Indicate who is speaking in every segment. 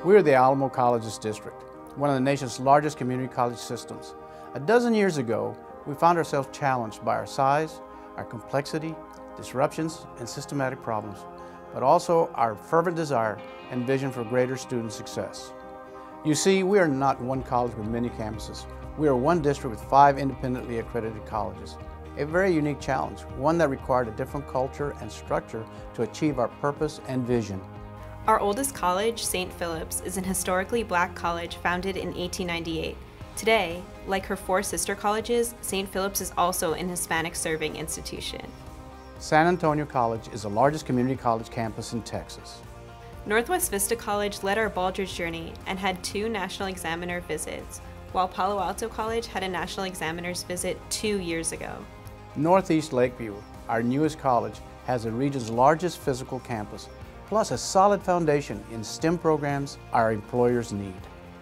Speaker 1: We are the Alamo Colleges District, one of the nation's largest community college systems. A dozen years ago, we found ourselves challenged by our size, our complexity, disruptions, and systematic problems, but also our fervent desire and vision for greater student success. You see, we are not one college with many campuses. We are one district with 5 independently accredited colleges. A very unique challenge, one that required a different culture and structure to achieve our purpose and vision.
Speaker 2: Our oldest college, St. Philip's, is an historically black college founded in 1898. Today, like her 4 sister colleges, St. Philip's is also an Hispanic-serving institution.
Speaker 1: San Antonio College is the largest community college campus in Texas.
Speaker 2: Northwest Vista College led our Baldrige journey and had 2 National Examiner visits, while Palo Alto College had a National Examiner's visit 2 years ago.
Speaker 1: Northeast Lakeview, our newest college, has the region's largest physical campus, plus a solid foundation in STEM programs our employers need.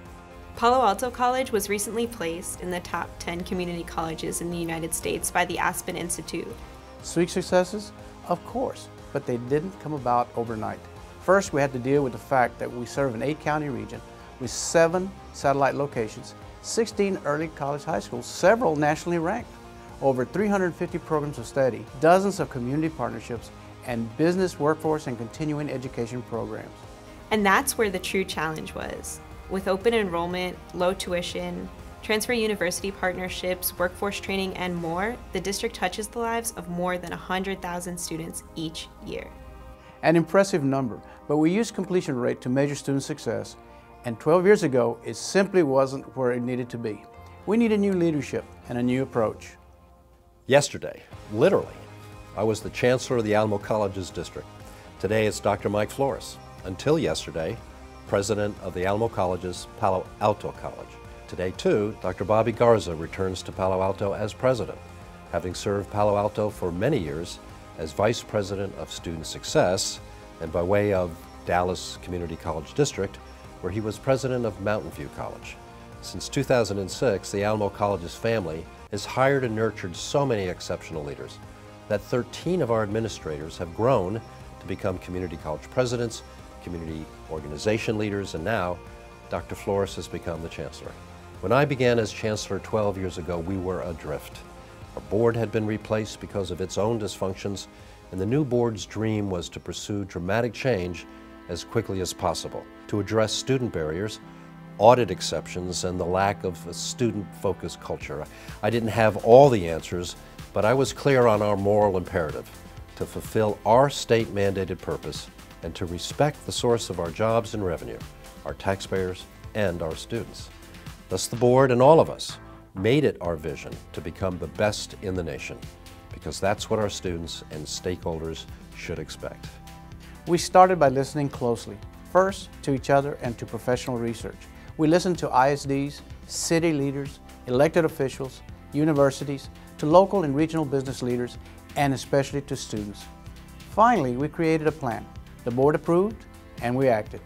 Speaker 2: Palo Alto College was recently placed in the top 10 community colleges in the United States by the Aspen Institute.
Speaker 1: Sweet successes? Of course, but they didn't come about overnight. First, we had to deal with the fact that we serve an 8-county region with 7 satellite locations, 16 early college high schools, several nationally ranked, over 350 programs of study, dozens of community partnerships, and business, workforce, and continuing education programs.
Speaker 2: And that's where the true challenge was. With open enrollment, low tuition, transfer university partnerships, workforce training, and more, the district touches the lives of more than 100,000 students each year.
Speaker 1: An impressive number, but we used completion rate to measure student success, and 12 years ago, it simply wasn't where it needed to be. We needed new leadership and a new approach.
Speaker 3: Yesterday, literally, I was the Chancellor of the Alamo Colleges District. Today it's Dr. Mike Flores. Until yesterday, President of the Alamo Colleges Palo Alto College. Today too, Dr. Bobby Garza returns to Palo Alto as President, having served Palo Alto for many years as Vice President of Student Success and by way of Dallas Community College District, where he was President of Mountain View College. Since 2006, the Alamo Colleges family has hired and nurtured so many exceptional leaders that 13 of our administrators have grown to become community college presidents, community organization leaders, and now Dr. Flores has become the Chancellor. When I began as Chancellor 12 years ago, we were adrift. Our board had been replaced because of its own dysfunctions, and the new board's dream was to pursue dramatic change as quickly as possible, to address student barriers, audit exceptions, and the lack of a student-focused culture. I didn't have all the answers, but I was clear on our moral imperative to fulfill our state-mandated purpose and to respect the source of our jobs and revenue, our taxpayers and our students. Thus the board and all of us made it our vision to become the best in the nation, because that's what our students and stakeholders should expect.
Speaker 1: We started by listening closely, first to each other and to professional research. We listened to ISDs, city leaders, elected officials, universities, to local and regional business leaders, and especially to students. Finally, we created a plan. The board approved, and we acted.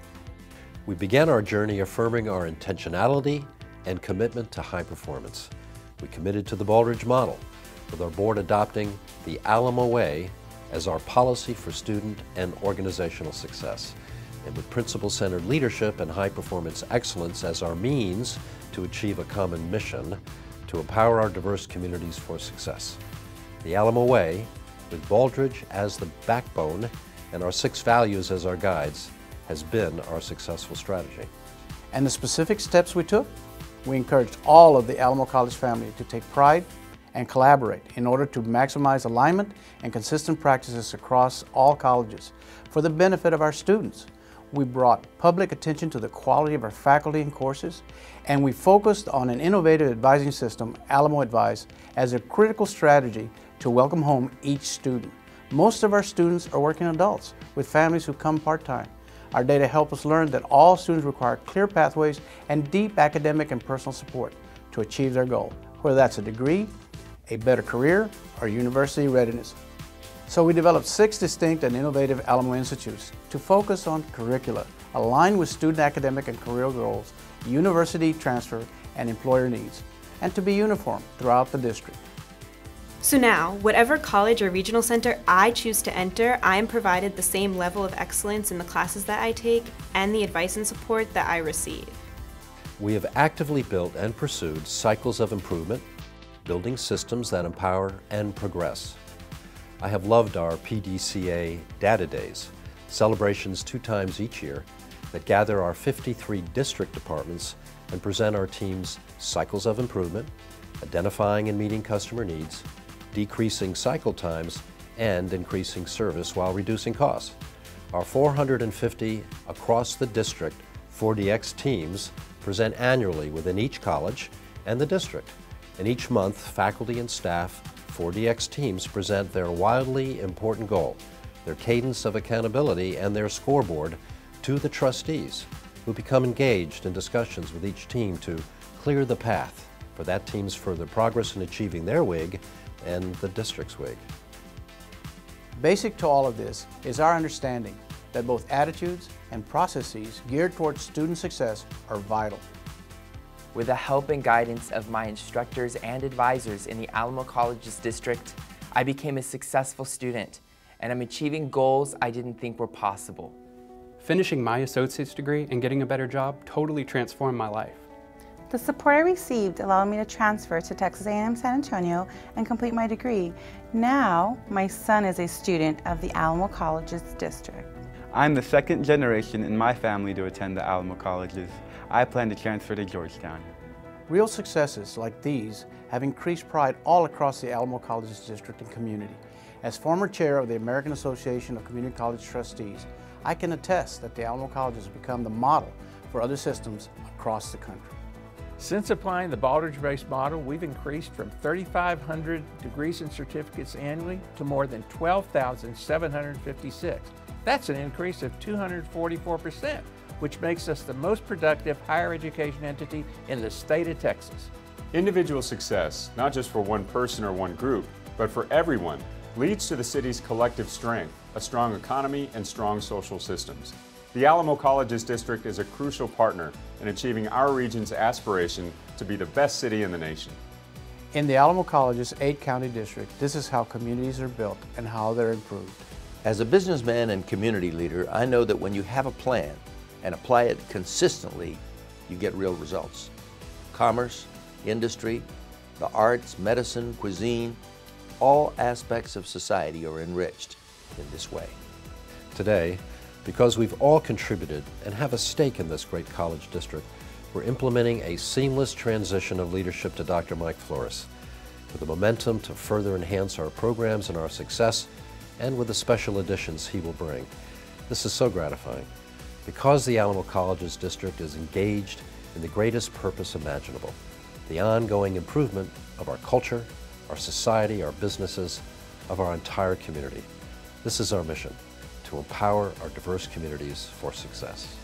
Speaker 3: We began our journey affirming our intentionality and commitment to high performance. We committed to the Baldrige model, with our board adopting the Alamo Way as our policy for student and organizational success, and with principle-centered leadership and high-performance excellence as our means to achieve a common mission to empower our diverse communities for success. The Alamo Way, with Baldrige as the backbone and our 6 values as our guides, has been our successful strategy.
Speaker 1: And the specific steps we took? We encouraged all of the Alamo College family to take pride and collaborate in order to maximize alignment and consistent practices across all colleges for the benefit of our students. We brought public attention to the quality of our faculty and courses, and we focused on an innovative advising system, Alamo Advise, as a critical strategy to welcome home each student. Most of our students are working adults with families who come part-time. Our data help us learn that all students require clear pathways and deep academic and personal support to achieve their goal, whether that's a degree, a better career, or university readiness. So we developed 6 distinct and innovative Alamo Institutes to focus on curricula aligned with student academic and career goals, university transfer, and employer needs, and to be uniform throughout the district.
Speaker 2: So now, whatever college or regional center I choose to enter, I am provided the same level of excellence in the classes that I take and the advice and support that I receive.
Speaker 3: We have actively built and pursued cycles of improvement, building systems that empower and progress. I have loved our PDCA Data Days, celebrations 2 times each year that gather our 53 district departments and present our team's cycles of improvement, identifying and meeting customer needs, decreasing cycle times, and increasing service while reducing costs. Our 450 across the district 4DX teams present annually within each college and the district. And each month, faculty and staff 4DX teams present their wildly important goal, their cadence of accountability, and their scoreboard to the trustees, who become engaged in discussions with each team to clear the path for that team's further progress in achieving their WIG and the district's WIG.
Speaker 1: Basic to all of this is our understanding that both attitudes and processes geared towards student success are vital.
Speaker 4: With the help and guidance of my instructors and advisors in the Alamo Colleges District, I became a successful student, and I'm achieving goals I didn't think were possible.
Speaker 5: Finishing my associate's degree and getting a better job totally transformed my life.
Speaker 6: The support I received allowed me to transfer to Texas A&M San Antonio and complete my degree. Now, my son is a student of the Alamo Colleges District.
Speaker 7: I'm the 2nd generation in my family to attend the Alamo Colleges. I plan to transfer to Georgetown.
Speaker 1: Real successes like these have increased pride all across the Alamo Colleges District and community. As former chair of the American Association of Community College Trustees, I can attest that the Alamo Colleges have become the model for other systems across the country.
Speaker 8: Since applying the Baldrige-based model, we've increased from 3,500 degrees and certificates annually to more than 12,756. That's an increase of 244%, which makes us the most productive higher education entity in the state of Texas.
Speaker 9: Individual success, not just for one person or one group, but for everyone, leads to the city's collective strength, a strong economy, and strong social systems. The Alamo Colleges District is a crucial partner in achieving our region's aspiration to be the best city in the nation.
Speaker 1: In the Alamo Colleges 8-county district, this is how communities are built and how they're improved.
Speaker 10: As a businessman and community leader, I know that when you have a plan and apply it consistently, you get real results. Commerce, industry, the arts, medicine, cuisine, all aspects of society are enriched in this way.
Speaker 3: Today, because we've all contributed and have a stake in this great college district, we're implementing a seamless transition of leadership to Dr. Mike Flores, with the momentum to further enhance our programs and our success, and with the special additions he will bring. This is so gratifying, because the Alamo Colleges District is engaged in the greatest purpose imaginable, the ongoing improvement of our culture, our society, our businesses, of our entire community. This is our mission, to empower our diverse communities for success.